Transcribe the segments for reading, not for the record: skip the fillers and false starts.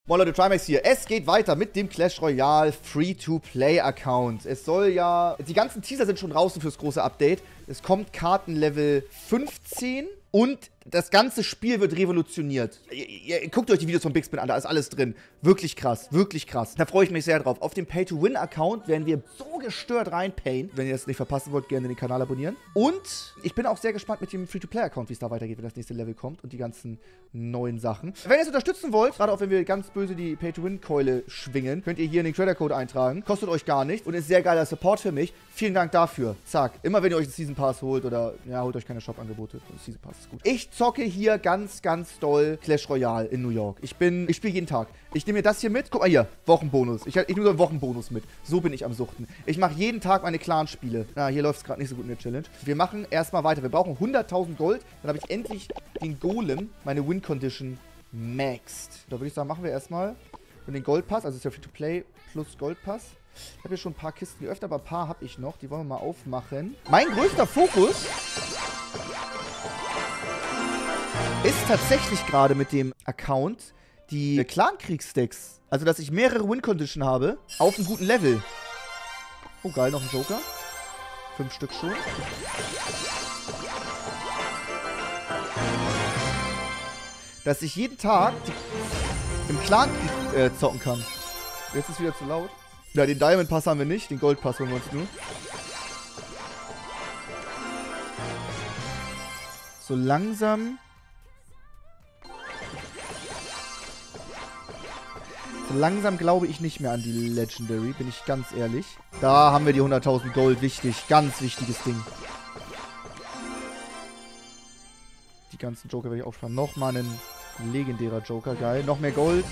Moin Leute, Trimax hier. Es geht weiter mit dem Clash Royale Free-to-Play-Account. Es soll ja... Die ganzen Teaser sind schon draußen fürs große Update. Es kommt Kartenlevel 15 und das ganze Spiel wird revolutioniert. Ihr guckt euch die Videos von Big Spin an, da ist alles drin. Wirklich krass, wirklich krass. Da freue ich mich sehr drauf. Auf dem Pay-to-Win-Account werden wir so gestört reinpayen. Wenn ihr das nicht verpassen wollt, gerne den Kanal abonnieren. Und ich bin auch sehr gespannt mit dem Free-to-Play-Account, wie es da weitergeht, wenn das nächste Level kommt und die ganzen neuen Sachen. Wenn ihr es unterstützen wollt, gerade auch wenn wir ganz böse die Pay-to-Win-Keule schwingen, könnt ihr hier in den Creator-Code eintragen. Kostet euch gar nichts und ist sehr geiler Support für mich. Vielen Dank dafür. Zack. Immer wenn ihr euch einen Season Pass holt oder, ja, holt euch keine Shop-Angebote. Season Pass ist gut. Ich zocke hier ganz, ganz doll Clash Royale in New York. Ich spiele jeden Tag. Ich nehme mir das hier mit. Guck mal hier. Wochenbonus. Ich nehme so einen Wochenbonus mit. So bin ich am Suchten. Ich mache jeden Tag meine Clan-Spiele. Na, hier läuft es gerade nicht so gut in der Challenge. Wir machen erstmal weiter. Wir brauchen 100.000 Gold. Dann habe ich endlich den Golem, meine Win-Condition, maxed. Da würde ich sagen, machen wir erstmal den Goldpass. Also ist ja Free-to-Play plus Goldpass. Ich habe hier schon ein paar Kisten geöffnet, aber ein paar habe ich noch. Die wollen wir mal aufmachen. Mein größter Fokus ist tatsächlich gerade mit dem Account die Clan-Kriegsstacks. Also, dass ich mehrere Win-Condition habe auf einem guten Level. Oh, geil, noch ein Joker. 5 Stück schon. Dass ich jeden Tag im Clan-Krieg zocken kann. Jetzt ist wieder zu laut. Ja, den Diamond-Pass haben wir nicht. Den Gold-Pass holen wir uns nur. So langsam... Langsam glaube ich nicht mehr an die Legendary, bin ich ganz ehrlich. Da haben wir die 100.000 Gold, wichtig. Ganz wichtiges Ding. Die ganzen Joker werde ich aufsparen. Nochmal ein legendärer Joker, geil. Noch mehr Gold.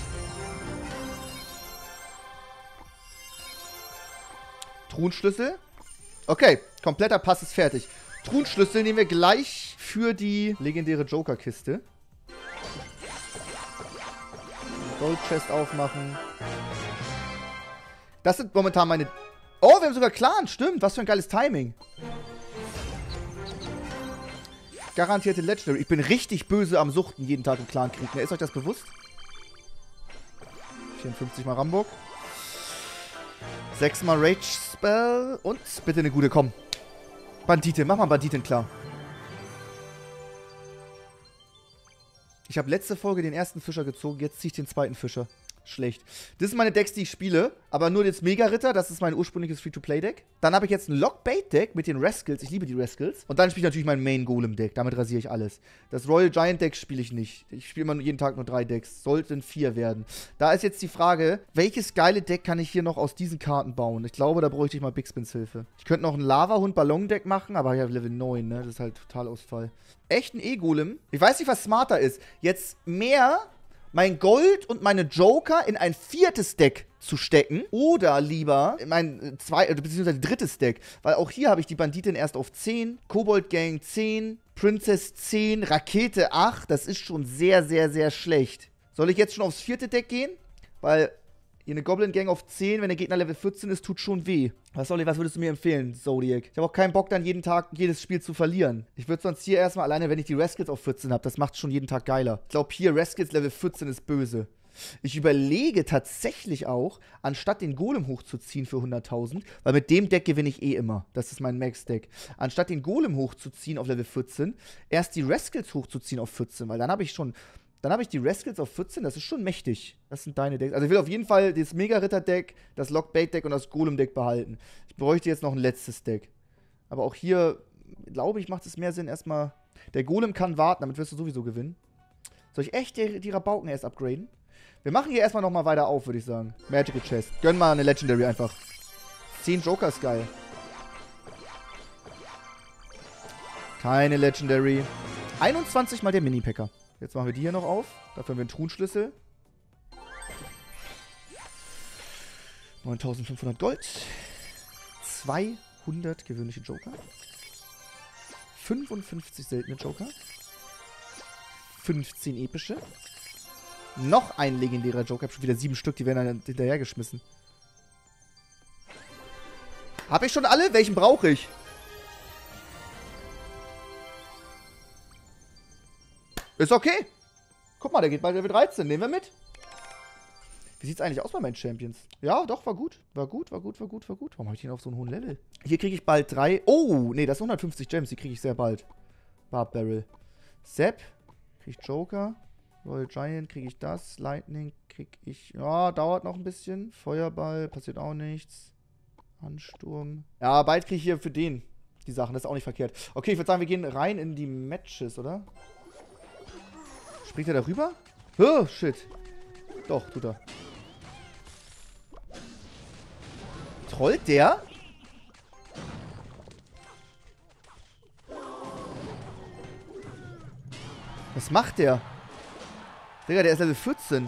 Truhenschlüssel. Okay, kompletter Pass ist fertig. Truhenschlüssel nehmen wir gleich für die legendäre Joker-Kiste. Gold-Chest aufmachen. Das sind momentan meine... Oh, wir haben sogar Clan. Stimmt. Was für ein geiles Timing. Garantierte Legendary. Ich bin richtig böse am Suchten jeden Tag im Clan-Krieg. Ne, ist euch das bewusst? 54 mal Rambock. 6 mal Rage-Spell. Und bitte eine gute, komm. Bandite. Mach mal Banditen klar. Ich habe letzte Folge den ersten Fischer gezogen, jetzt ziehe ich den zweiten Fischer. Schlecht. Das sind meine Decks, die ich spiele, aber nur das Mega-Ritter, das ist mein ursprüngliches Free-to-Play-Deck. Dann habe ich jetzt ein Lockbait-Deck mit den Rascals, ich liebe die Rascals. Und dann spiele ich natürlich mein Main-Golem-Deck, damit rasiere ich alles. Das Royal Giant-Deck spiele ich nicht. Ich spiele immer jeden Tag nur 3 Decks, sollten 4 werden. Da ist jetzt die Frage, welches geile Deck kann ich hier noch aus diesen Karten bauen? Ich glaube, da bräuchte ich mal Big Spins Hilfe. Ich könnte noch ein Lava-Hund-Ballon-Deck machen, aber ich habe Level 9, ne? Das ist halt total Ausfall. Echt ein E-Golem? Ich weiß nicht, was smarter ist. Jetzt mehr... mein Gold und meine Joker in ein 4. Deck zu stecken. Oder lieber mein beziehungsweise 3. Deck. Weil auch hier habe ich die Banditin erst auf 10, Kobold Gang 10, Princess 10, Rakete 8. Das ist schon sehr, sehr, sehr schlecht. Soll ich jetzt schon aufs 4. Deck gehen? Weil hier eine Goblin Gang auf 10, wenn der Gegner Level 14 ist, tut schon weh. Was würdest du mir empfehlen, Zodiac? Ich habe auch keinen Bock, dann jeden Tag jedes Spiel zu verlieren. Ich würde sonst hier erstmal alleine, wenn ich die Rascals auf 14 habe, das macht schon jeden Tag geiler. Ich glaube, hier Rascals Level 14 ist böse. Ich überlege tatsächlich auch, anstatt den Golem hochzuziehen für 100.000, weil mit dem Deck gewinne ich eh immer. Das ist mein Max-Deck. Anstatt den Golem hochzuziehen auf Level 14, erst die Rascals hochzuziehen auf 14, weil dann habe ich schon... Dann habe ich die Rascals auf 14, das ist schon mächtig. Das sind deine Decks. Also ich will auf jeden Fall das Mega-Ritter-Deck, das Lockbait-Deck und das Golem-Deck behalten. Ich bräuchte jetzt noch ein letztes Deck. Aber auch hier, glaube ich, macht es mehr Sinn erstmal... Der Golem kann warten, damit wirst du sowieso gewinnen. Soll ich echt die Rabauken erst upgraden? Wir machen hier erstmal nochmal weiter auf, würde ich sagen. Magical Chest. Gönn mal eine Legendary einfach. 10 Joker ist geil. Keine Legendary. 21 mal der Mini-Packer. Jetzt machen wir die hier noch auf. Dafür haben wir einen Truhenschlüssel. 9.500 Gold. 200 gewöhnliche Joker. 55 seltene Joker. 15 epische. Noch ein legendärer Joker. Ich habe schon wieder 7 Stück, die werden dann hinterhergeschmissen. Habe ich schon alle? Welchen brauche ich? Ist okay. Guck mal, der geht bei Level 13. Nehmen wir mit. Wie sieht's eigentlich aus bei meinen Champions? Ja, doch, war gut. War gut. Warum habe ich den auf so einem hohen Level? Hier kriege ich bald 3. Oh, nee, das sind 150 Gems. Die kriege ich sehr bald. Barb Barrel. Sepp. Kriege ich Joker. Royal Giant kriege ich das. Lightning kriege ich... Ja, dauert noch ein bisschen. Feuerball, passiert auch nichts. Ansturm. Ja, bald kriege ich hier für den die Sachen. Das ist auch nicht verkehrt. Okay, ich würde sagen, wir gehen rein in die Matches, oder? Springt er da rüber? Oh, shit. Doch, tut er. Trollt der? Was macht der? Digga, der ist Level 14.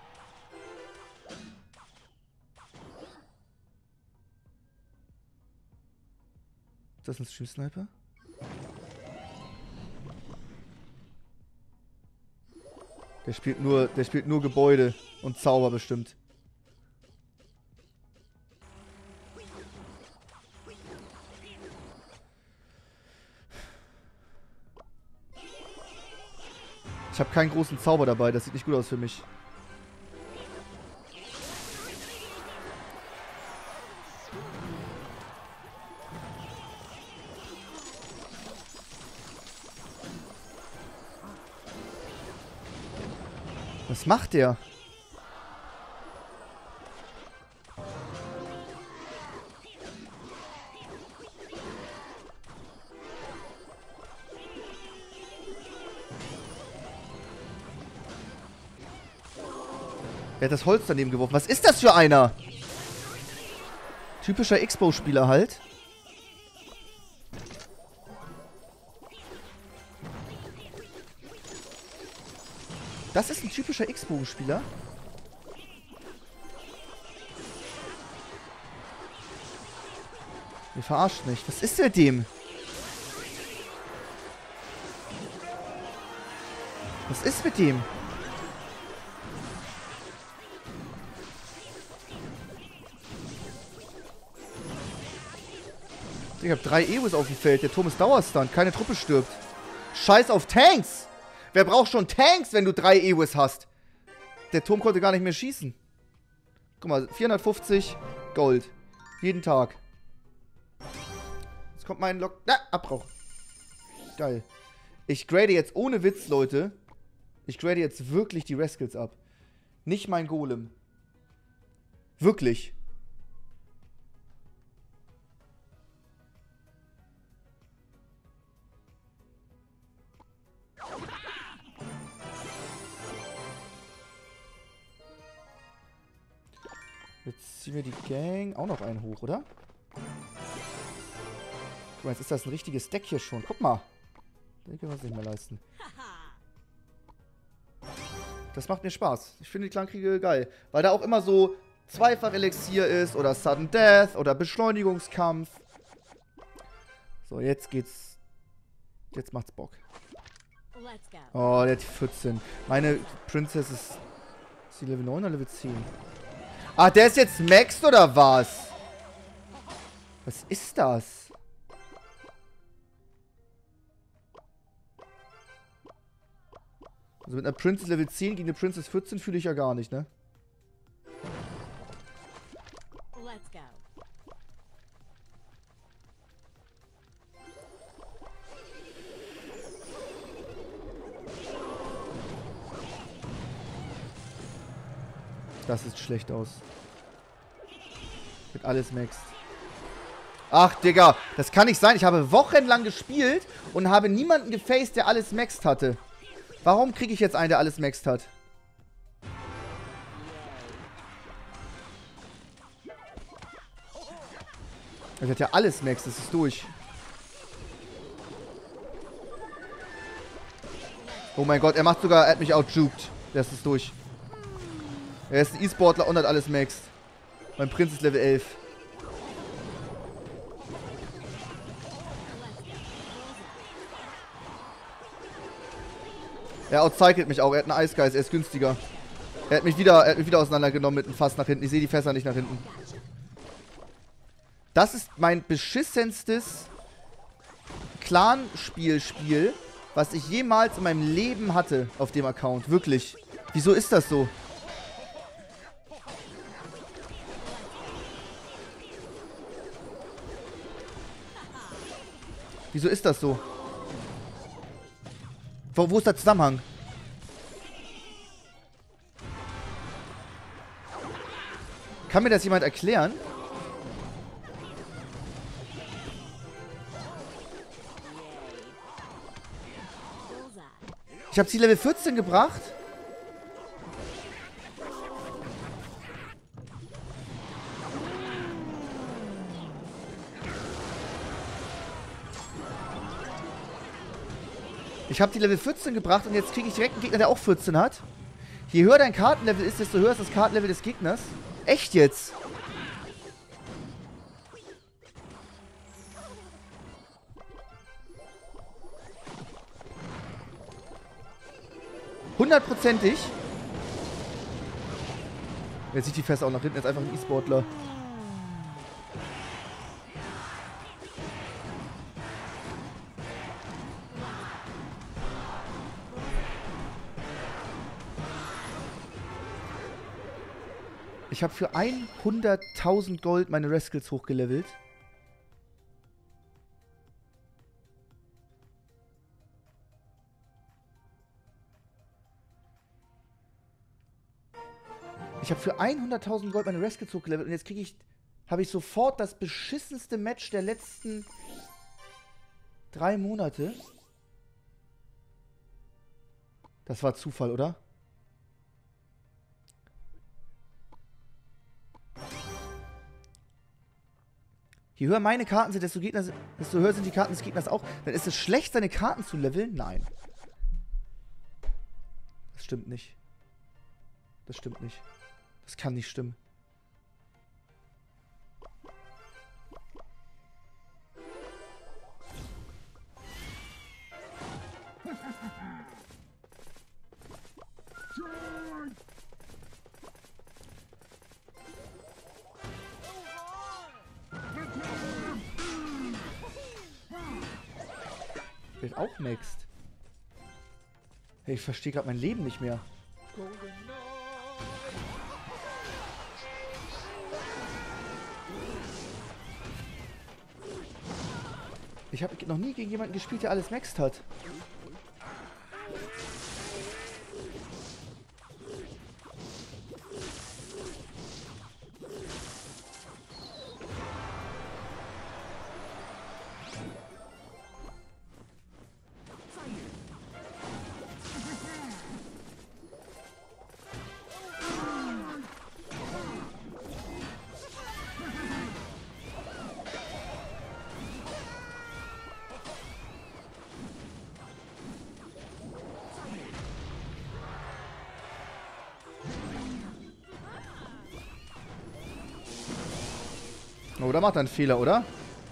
Ist das ein Stream-Sniper? Der spielt nur Gebäude und Zauber bestimmt. Ich habe keinen großen Zauber dabei, das sieht nicht gut aus für mich. Was macht der? Er hat das Holz daneben geworfen. Was ist das für einer? Typischer Expo-Spieler halt. Das ist ein typischer X-Bogen-Spieler. Ihr verarscht mich. Was ist mit dem? Was ist mit dem? Ich habe 3 Ewos auf dem Feld. Der Turm ist Dauerstand. Keine Truppe stirbt. Scheiß auf Tanks! Wer braucht schon Tanks, wenn du 3 Ewos hast? Der Turm konnte gar nicht mehr schießen. Guck mal, 450 Gold. Jeden Tag. Jetzt kommt mein Lock... Ah, Abbruch. Geil. Ich grade jetzt ohne Witz, Leute. Ich grade jetzt wirklich die Rascals ab. Nicht mein Golem. Wirklich. Jetzt ziehen wir die Gang auch noch einen hoch, oder? Guck mal, jetzt ist das ein richtiges Deck hier schon. Guck mal. Den können wir uns nicht mehr leisten. Das macht mir Spaß. Ich finde die Clankriege geil. Weil da auch immer so Zweifach-Elixier ist oder Sudden Death oder Beschleunigungskampf. So, jetzt geht's. Jetzt macht's Bock. Oh, der hat 14. Meine Princess ist sie Level 9 oder Level 10? Ah, der ist jetzt maxed oder was? Was ist das? Also mit einer Princess Level 10 gegen eine Princess 14 fühle ich ja gar nicht, ne? Let's go. Das sieht schlecht aus. Wird alles maxed. Ach, Digga. Das kann nicht sein. Ich habe wochenlang gespielt und habe niemanden gefaced, der alles maxed hatte. Warum kriege ich jetzt einen, der alles maxed hat? Er hat ja alles maxed. Das ist durch. Oh mein Gott. Er macht sogar... Er hat mich outjuked. Das ist durch. Er ist ein E-Sportler und hat alles maxed. Mein Prinz ist Level 11. Er outcycelt mich auch. Er hat einen Eisgeist. Er ist günstiger. Er hat mich wieder auseinandergenommen mit einem Fass nach hinten. Ich sehe die Fässer nicht nach hinten. Das ist mein beschissenstes Clan-Spiel, was ich jemals in meinem Leben hatte auf dem Account. Wirklich. Wieso ist das so? Wieso ist das so? Wo ist der Zusammenhang? Kann mir das jemand erklären? Ich habe sie Level 14 gebracht. Ich habe die Level 14 gebracht und jetzt kriege ich direkt einen Gegner, der auch 14 hat. Je höher dein Kartenlevel ist, desto höher ist das Kartenlevel des Gegners. Echt jetzt? Hundertprozentig. Jetzt sieht die Fest auch nach hinten, jetzt einfach ein E-Sportler. Ich habe für 100.000 Gold meine Rascals hochgelevelt. Ich habe für 100.000 Gold meine Rascals hochgelevelt und jetzt habe ich sofort das beschissenste Match der letzten 3 Monate. Das war Zufall, oder? Je höher meine Karten sind, desto höher sind die Karten des Gegners auch. Dann ist es schlecht, seine Karten zu leveln? Nein. Das stimmt nicht. Das stimmt nicht. Das kann nicht stimmen. Wird auch next. Hey, ich verstehe gerade mein Leben nicht mehr. Ich habe noch nie gegen jemanden gespielt, der alles maxed hat. Oh, da macht er einen Fehler, oder?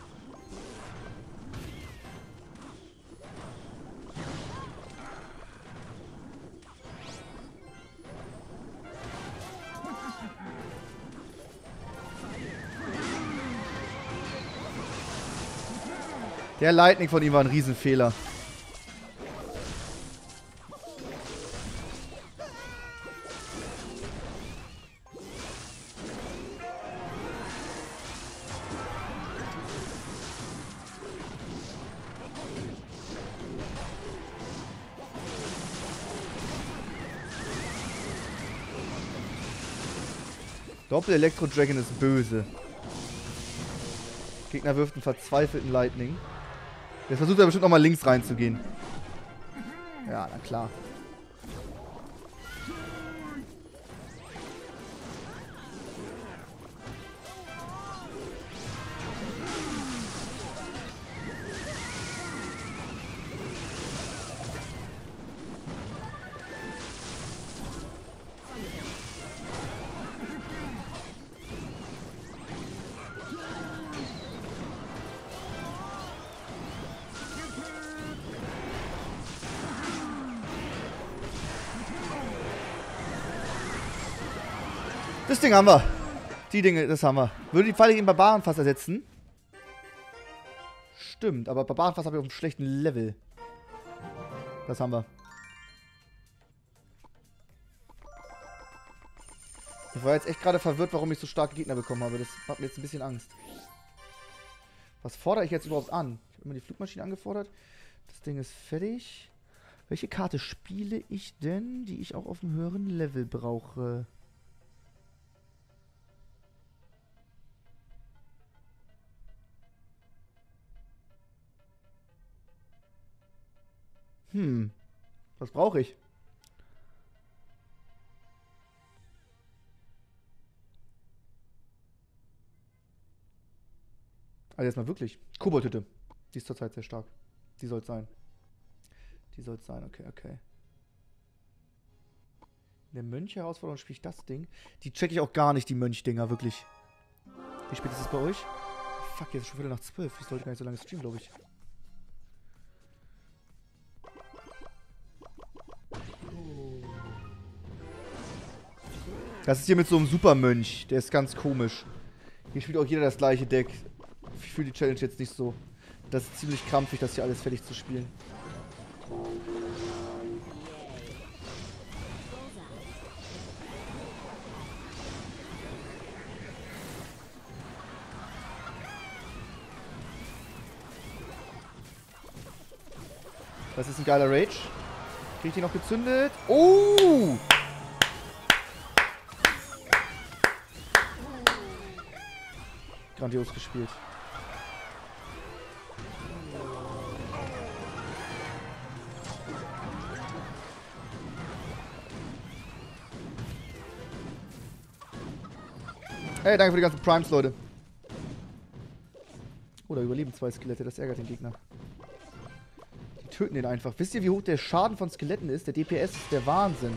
Der Lightning von ihm war ein Riesenfehler. Doppel-Elektro-Dragon ist böse. Gegner wirft einen verzweifelten Lightning. Jetzt versucht er bestimmt nochmal links reinzugehen. Ja, na klar. Das Ding haben wir. Die Dinge, das haben wir. Würde die Pfeile gegen Barbarenfass ersetzen? Stimmt, aber Barbarenfass habe ich auf einem schlechten Level. Das haben wir. Ich war jetzt echt gerade verwirrt, warum ich so starke Gegner bekommen habe. Das macht mir jetzt ein bisschen Angst. Was fordere ich jetzt überhaupt an? Ich habe immer die Flugmaschine angefordert. Das Ding ist fertig. Welche Karte spiele ich denn, die ich auch auf einem höheren Level brauche? Was brauche ich? Also jetzt mal wirklich. Koboldhütte. Die ist zurzeit sehr stark. Die soll es sein. Die soll es sein, okay, okay. In der Mönche-Herausforderung spiele ich das Ding. Die checke ich auch gar nicht, die Mönchdinger, wirklich. Wie spät ist es bei euch? Fuck, jetzt ist schon Viertel nach 12. Ich sollte gar nicht so lange streamen, glaube ich. Das ist hier mit so einem Supermönch. Der ist ganz komisch. Hier spielt auch jeder das gleiche Deck. Ich fühle die Challenge jetzt nicht so. Das ist ziemlich krampfig, das hier alles fertig zu spielen. Das ist ein geiler Rage. Krieg ich den noch gezündet? Oh! Grandios gespielt. Hey, danke für die ganzen Primes, Leute. Oh, da überleben 2 Skelette, das ärgert den Gegner. Die töten den einfach. Wisst ihr, wie hoch der Schaden von Skeletten ist? Der DPS ist der Wahnsinn.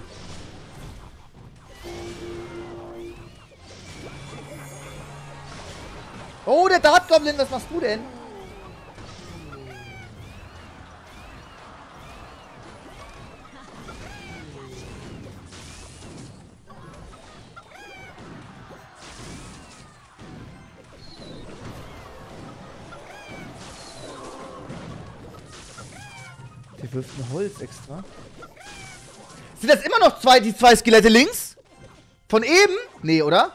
Oh, der Dart Goblin, was machst du denn? Der wirft ein Holz extra. Sind das immer noch die zwei Skelette links? Von eben? Nee, oder?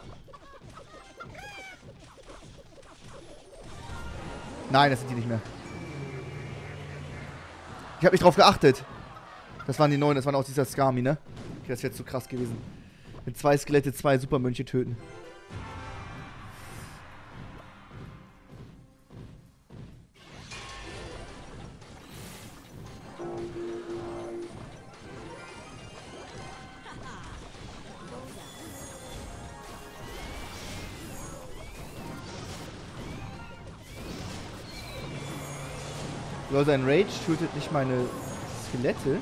Nein, das sind die nicht mehr. Ich habe nicht drauf geachtet. Das waren die neuen, das waren auch dieser Skami, ne? Okay, das wäre zu krass gewesen. Wenn 2 Skelette 2 Supermönche töten. Leute, ein Rage tötet nicht meine Skelette.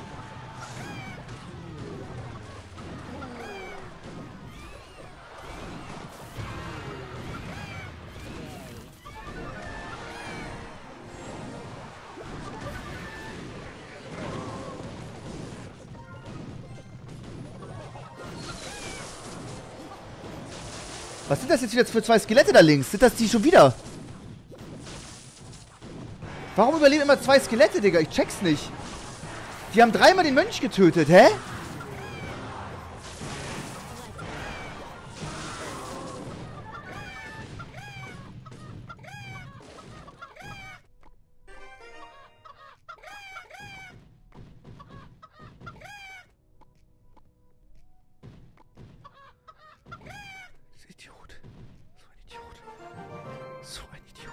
Was sind das jetzt wieder für 2 Skelette da links? Sind das die schon wieder? Warum überleben immer 2 Skelette, Digga? Ich check's nicht. Die haben 3-mal den Mönch getötet, hä? Idiot. So ein Idiot.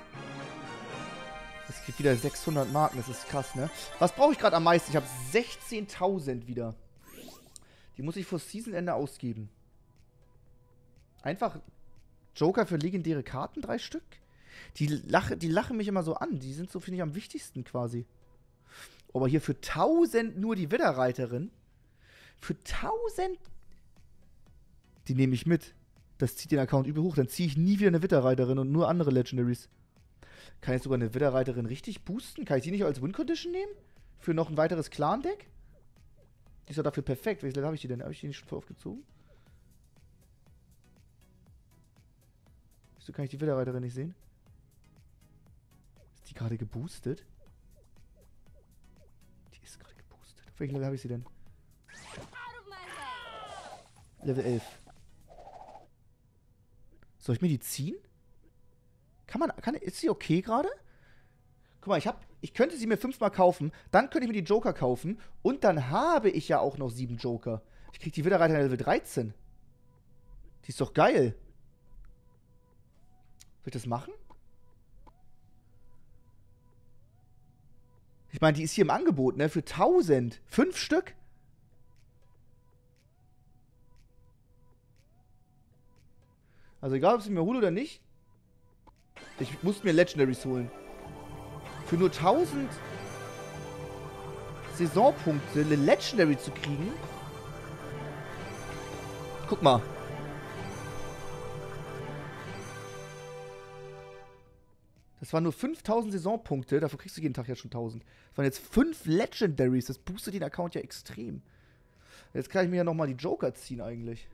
Es gibt wieder 600 Marken, das ist krass, ne? Was brauche ich gerade am meisten? Ich habe 16.000 wieder. Die muss ich vor Seasonende ausgeben. Einfach Joker für legendäre Karten, 3 Stück. Die lachen mich immer so an. Die sind so, finde ich, am wichtigsten quasi. Aber hier für 1000 nur die Widderreiterin. Für 1000... Die nehme ich mit. Das zieht den Account übel hoch. Dann ziehe ich nie wieder eine Widderreiterin und nur andere Legendaries. Kann ich sogar eine Widderreiterin richtig boosten? Kann ich die nicht als Win-Condition nehmen? Für noch ein weiteres Clan-Deck? Die ist doch dafür perfekt. Welches Level habe ich die denn? Habe ich die nicht schon aufgezogen? Wieso kann ich die Widderreiterin nicht sehen? Ist die gerade geboostet? Die ist gerade geboostet. Auf welchem Level habe ich sie denn? Level 11. Soll ich mir die ziehen? Ist sie okay gerade? Guck mal, ich könnte sie mir 5-mal kaufen, dann könnte ich mir die Joker kaufen und dann habe ich ja auch noch 7 Joker. Ich krieg die Widderreiter Level 13. Die ist doch geil. Soll ich das machen? Ich meine, die ist hier im Angebot, ne? Für 1000. 5 Stück? Also egal, ob ich sie mir hole oder nicht. Ich muss mir Legendaries holen. Für nur 1000 Saisonpunkte eine Legendary zu kriegen. Guck mal. Das waren nur 5000 Saisonpunkte. Dafür kriegst du jeden Tag ja schon 1000. Das waren jetzt 5 Legendaries. Das boostet den Account ja extrem. Jetzt kann ich mir ja nochmal die Joker ziehen eigentlich.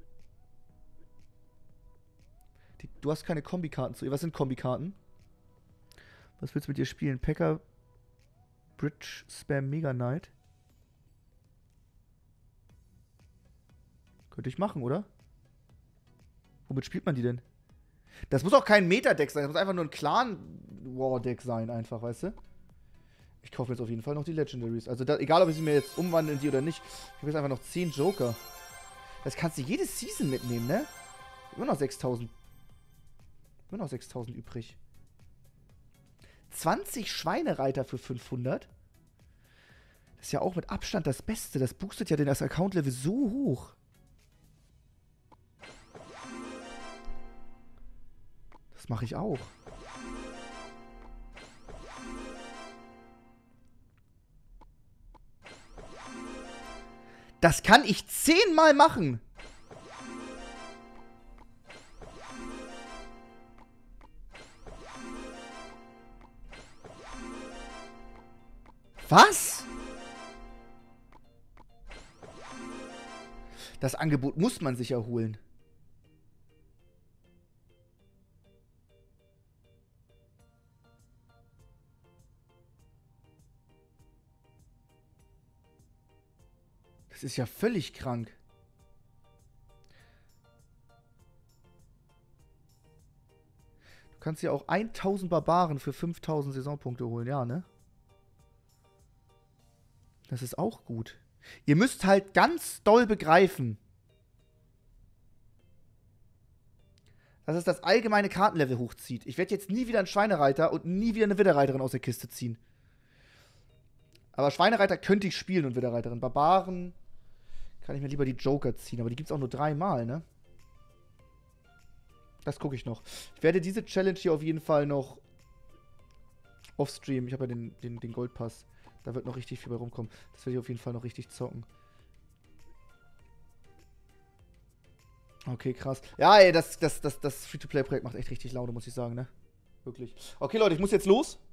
Du hast keine Kombikarten zu ihr. Was sind Kombikarten? Was willst du mit dir spielen? Packer, Bridge, Spam, Mega Knight. Könnte ich machen, oder? Womit spielt man die denn? Das muss auch kein Meta-Deck sein. Das muss einfach nur ein Clan-War-Deck sein, einfach, weißt du? Ich kaufe jetzt auf jeden Fall noch die Legendaries. Also, egal, ob ich sie mir jetzt umwandle in die oder nicht. Ich habe jetzt einfach noch 10 Joker. Das kannst du jede Season mitnehmen, ne? Immer noch 6000. Immer noch 6000 übrig. 20 Schweinereiter für 500. Das ist ja auch mit Abstand das Beste. Das boostet ja das Account-Level so hoch. Das mache ich auch. Das kann ich 10-mal machen. Was? Das Angebot muss man sich erholen. Das ist ja völlig krank. Du kannst ja auch 1000 Barbaren für 5000 Saisonpunkte holen, ja, ne? Das ist auch gut. Ihr müsst halt ganz doll begreifen, dass es das allgemeine Kartenlevel hochzieht. Ich werde jetzt nie wieder einen Schweinereiter und nie wieder eine Widderreiterin aus der Kiste ziehen. Aber Schweinereiter könnte ich spielen und Widderreiterin. Barbaren kann ich mir lieber die Joker ziehen. Aber die gibt es auch nur 3-mal, ne? Das gucke ich noch. Ich werde diese Challenge hier auf jeden Fall noch offstream. Ich habe ja den Goldpass. Da wird noch richtig viel bei rumkommen. Das werde ich auf jeden Fall noch richtig zocken. Okay, krass. Ja, ey, das Free-to-Play-Projekt macht echt richtig Laune, muss ich sagen, ne? Wirklich. Okay, Leute, ich muss jetzt los.